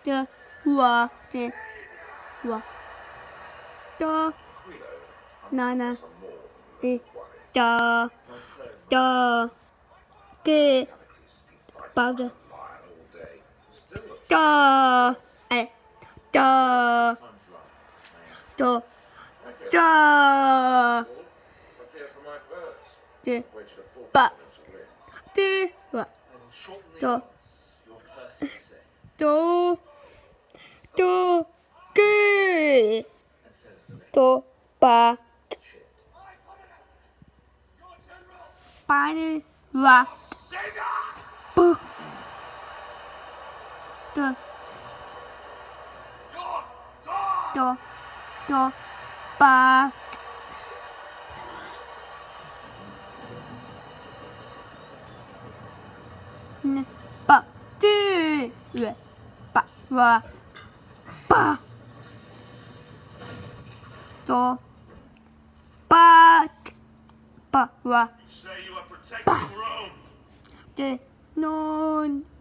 的我的我的奶奶的给抱着的哎的的把的我的给的把的我不的把把的我把我把的把我把的non